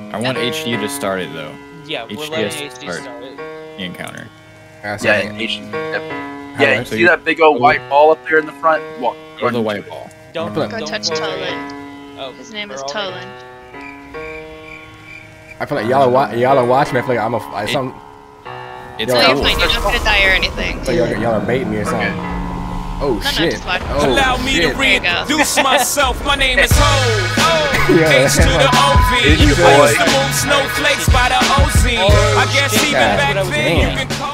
I want HD to start it though. Yeah, we're letting HD start it. The encounter. Yeah, HD. Yeah, you see that big old white ball up there in the front? Walk. Or the white ball. Don't Go touch Toland. Oh, his name is Toland. I feel like y'all are watching me. I feel like I'm a some. It's No, you're cool. fine. You're not gonna die or anything. I feel like y'all are baiting me or something. Oh No, shit! just watch. Oh Allow me shit! to reintroduce myself. My name is Ho. Yeah. H to the OV. It's your I boy. used to move snowflakes by the OZ. I guess even back then you can call